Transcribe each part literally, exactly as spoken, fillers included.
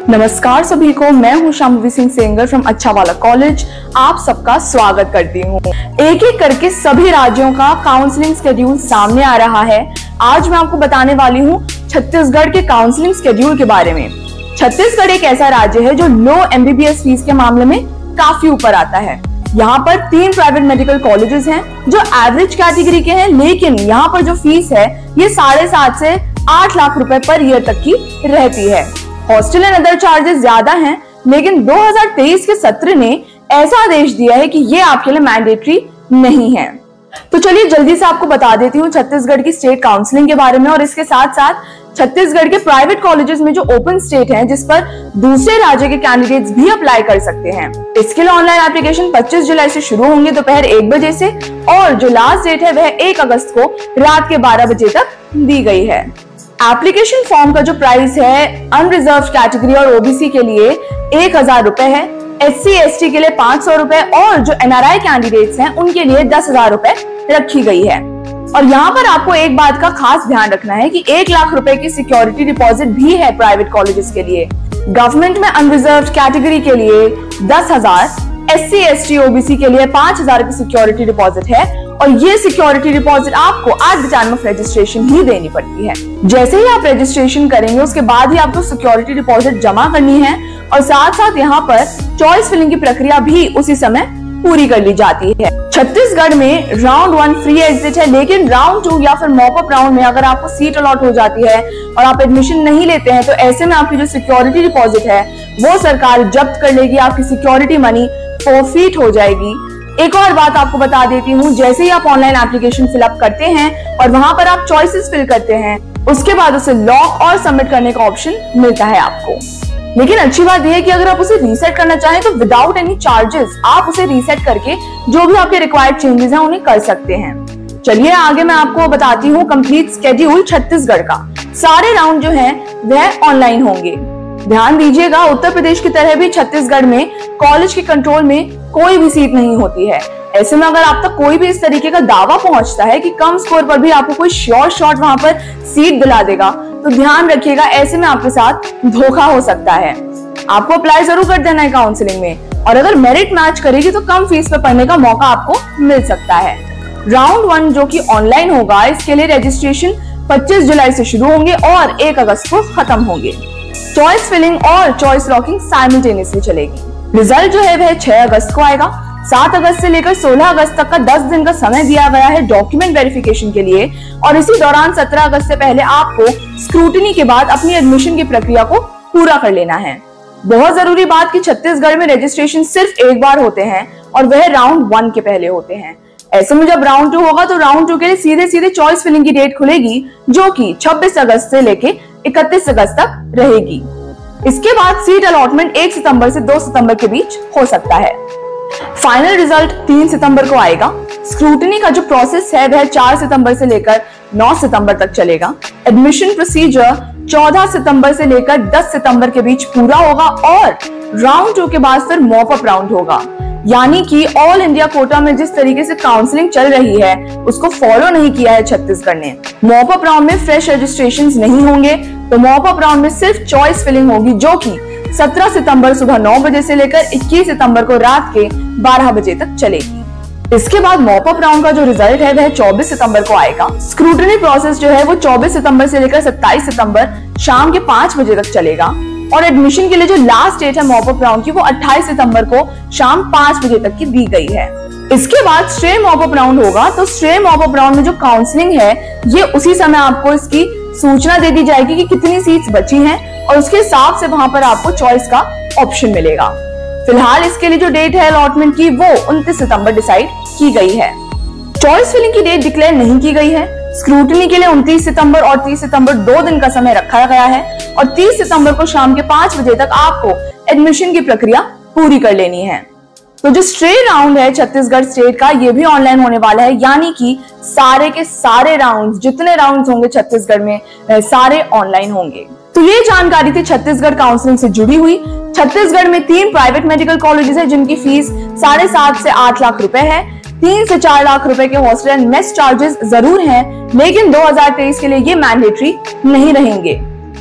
नमस्कार सभी को, मैं हूं शांभवी सिंह सेंगर फ्रॉम अच्छा वाला कॉलेज। आप सबका स्वागत करती हूं। एक एक करके सभी राज्यों का काउंसलिंग शेड्यूल सामने आ रहा है। आज मैं आपको बताने वाली हूं छत्तीसगढ़ के काउंसलिंग शेड्यूल के बारे में। छत्तीसगढ़ एक ऐसा राज्य है जो लो एमबीबीएस फीस के मामले में काफी ऊपर आता है। यहाँ पर तीन प्राइवेट मेडिकल कॉलेजेस हैं जो एवरेज कैटेगरी के हैं, लेकिन यहाँ पर जो फीस है ये साढ़े सात से आठ लाख रुपए पर ईयर तक की रहती है। हॉस्टल एंड अदर चार्जेस ज्यादा हैं, लेकिन दो हज़ार तेईस के सत्र ने ऐसा आदेश दिया है कि ये आपके लिए मैंडेटरी नहीं है। तो चलिए जल्दी से आपको बता देती हूँ छत्तीसगढ़ की स्टेट काउंसलिंग के बारे में, और इसके साथ साथ छत्तीसगढ़ के प्राइवेट कॉलेजेस में जो ओपन स्टेट हैं जिस पर दूसरे राज्य के कैंडिडेट्स भी अप्लाई कर सकते हैं। इसके लिए ऑनलाइन एप्लीकेशन पच्चीस जुलाई से शुरू होंगे दोपहर एक बजे से, और जो लास्ट डेट है वह एक अगस्त को रात के बारह बजे तक दी गई है। एप्लीकेशन फॉर्म का जो प्राइस है अनरिजर्व कैटेगरी और ओबीसी के लिए एक हजार रुपए है, एस सी एस टी के लिए पांच सौ रुपए और जो एनआरआई कैंडिडेट्स हैं उनके लिए दस हजार रुपए रखी गई है। और यहाँ पर आपको एक बात का खास ध्यान रखना है कि एक लाख रुपए की सिक्योरिटी डिपॉजिट भी है प्राइवेट कॉलेजेस के लिए। गवर्नमेंट में अनरिजर्व कैटेगरी के लिए दस हजार, S C S T OBC के लिए पांच हजार की सिक्योरिटी डिपॉजिट है, और ये सिक्योरिटी डिपॉजिट आपको at the time of registration ही देनी पड़ती है। जैसे ही आप रजिस्ट्रेशन करेंगे उसके बाद ही आपको सिक्योरिटी डिपॉजिट जमा करनी है, और साथ साथ यहाँ पर चॉइस फिलिंग की प्रक्रिया भी उसी समय पूरी कर ली जाती है। छत्तीसगढ़ में राउंड वन फ्री एग्जिट है, लेकिन राउंड टू या फिर मॉपअप राउंड में अगर आपको सीट अलॉट हो जाती है और आप एडमिशन नहीं लेते हैं तो ऐसे में आपकी जो सिक्योरिटी डिपॉजिट है वो सरकार जब्त कर लेगी, आपकी सिक्योरिटी मनी फॉरफीट हो जाएगी। एक और बात आपको बता देती हूँ, जैसे ही आप ऑनलाइन एप्लीकेशन फिलअप करते हैं और वहां पर आप चॉइसेस फिल करते हैं, उसके बाद उसे लॉक और सबमिट करने का ऑप्शन मिलता है आपको। लेकिन अच्छी बात यह है कि अगर आप उसे रीसेट करना चाहें तो विदाउट एनी चार्जेस आप उसे रीसेट करके जो भी आपके रिक्वायर्ड चेंजेस हैं उन्हें कर सकते हैं। चलिए आगे मैं आपको बताती हूँ कंप्लीट स्केड्यूल छत्तीसगढ़ का। सारे राउंड जो हैं वह ऑनलाइन होंगे। ध्यान दीजिएगा, उत्तर प्रदेश की तरह भी छत्तीसगढ़ में कॉलेज के कंट्रोल में कोई भी सीट नहीं होती है। ऐसे में अगर आप तक कोई भी इस तरीके का दावा पहुंचता है कि कम स्कोर पर भी आपको कोई श्योर शॉट वहां पर सीट दिला देगा, तो ध्यान रखिएगा ऐसे में आपके साथ धोखा हो सकता है। आपको अप्लाई जरूर कर देना है काउंसलिंग में, और अगर मेरिट मैच करेगी तो कम फीस पे पढ़ने का मौका आपको मिल सकता है। राउंड वन जो कि ऑनलाइन होगा, इसके लिए रजिस्ट्रेशन पच्चीस जुलाई से शुरू होंगे और एक अगस्त को खत्म होंगे। चॉइस फिलिंग और चॉइस लॉकिंग साइमल्टेनियसली चलेगी। रिजल्ट जो है वह छह अगस्त को आएगा। सात अगस्त से लेकर सोलह अगस्त तक का दस दिन का समय दिया गया है डॉक्यूमेंट वेरिफिकेशन के लिए, और इसी दौरान सत्रह अगस्त से पहले आपको स्क्रूटिनी के बाद अपनी एडमिशन की प्रक्रिया को पूरा कर लेना है। बहुत जरूरी बात कि छत्तीसगढ़ में रजिस्ट्रेशन सिर्फ एक बार होते हैं और वह राउंड वन के पहले होते हैं। ऐसे में जब राउंड टू होगा तो राउंड टू के लिए सीधे सीधे चॉइस फिलिंग की डेट खुलेगी, जो कि छब्बीस अगस्त से लेके इकतीस अगस्त तक रहेगी। इसके बाद सीट अलॉटमेंट एक सितंबर से दो सितंबर के बीच हो सकता है। फाइनल रिजल्ट तीन सितंबर को आएगा। स्क्रूटिनी का जो प्रोसेस है वह चार सितंबर से लेकर नौ सितंबर तक चलेगा। एडमिशन प्रोसीजर चौदह सितंबर से लेकर दस सितंबर के बीच पूरा होगा, और राउंड टू के बाद फिर मॉपअप राउंड होगा। यानी कि ऑल इंडिया कोटा में जिस तरीके से काउंसलिंग चल रही है उसको फॉलो नहीं किया है छत्तीसगढ़ ने। मॉपअप राउंड में फ्रेश रजिस्ट्रेशंस नहीं होंगे, तो मॉपअप राउंड में सिर्फ चॉइस फिलिंग होगी, जो कि सत्रह सितंबर सुबह नौ बजे से लेकर इक्कीस सितंबर को रात के बारह बजे तक चलेगी। इसके बाद मॉपअप राउंड का जो रिजल्ट है वह चौबीस सितंबर को आएगा। स्क्रूटिनी प्रोसेस जो है वो चौबीस सितंबर से लेकर सत्ताईस सितंबर शाम के पांच बजे तक चलेगा, और एडमिशन के लिए जो लास्ट डेट है मॉपअप राउंड की वो अट्ठाईस सितंबर को शाम पांच बजे तक की दी गई है। इसके बाद स्ट्रे मॉपअप राउंड होगा। तो स्ट्रे मॉपअप राउंड में जो काउंसलिंग है ये उसी समय आपको इसकी सूचना दे दी जाएगी कि कितनी सीट्स बची हैं, और उसके हिसाब से वहां पर आपको चॉइस का ऑप्शन मिलेगा। फिलहाल इसके लिए जो डेट है अलॉटमेंट की वो उनतीस सितंबर डिसाइड की गई है। चॉइस फिलिंग की डेट डिक्लेयर नहीं की गई है। स्क्रूटिनी के लिए उनतीस सितंबर और तीस सितंबर दो दिन का समय रखा गया है, और तीस सितंबर को शाम के पांच बजे तक आपको एडमिशन की प्रक्रिया पूरी कर लेनी है। तो जो स्ट्रे राउंड है छत्तीसगढ़ स्टेट का ये भी ऑनलाइन होने वाला है, यानी कि सारे के सारे राउंड जितने राउंड होंगे छत्तीसगढ़ में सारे ऑनलाइन होंगे। तो ये जानकारी थी छत्तीसगढ़ काउंसलिंग से जुड़ी हुई। छत्तीसगढ़ में तीन प्राइवेट मेडिकल कॉलेजेस है जिनकी फीस साढ़े सात से आठ लाख रुपए है। तीन से चार लाख रुपए के हॉस्टल एंड मेस चार्जेस जरूर हैं, लेकिन दो हज़ार तेईस के लिए ये मैंडेटरी नहीं रहेंगे।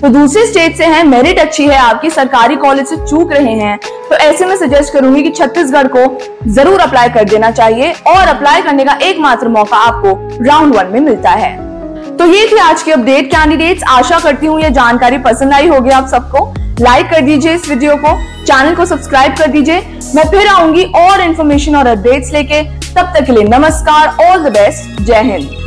तो दूसरी स्टेट से हैं, मेरिट अच्छी है आपकी, सरकारी कॉलेज से चूक रहे हैं, तो ऐसे में सजेस्ट करूंगी कि छत्तीसगढ़ को जरूर अप्लाई कर देना चाहिए और अप्लाई करने का एकमात्र मौका आपको राउंड वन में मिलता है। तो ये थी आज की अपडेट कैंडिडेट्स। आशा करती हूँ ये जानकारी पसंद आई होगी आप सबको। लाइक कर दीजिए इस वीडियो को, चैनल को सब्सक्राइब कर दीजिए। मैं फिर आऊंगी और इन्फॉर्मेशन और अपडेट्स लेके। तब तक के लिए नमस्कार, ऑल द बेस्ट, जय हिंद।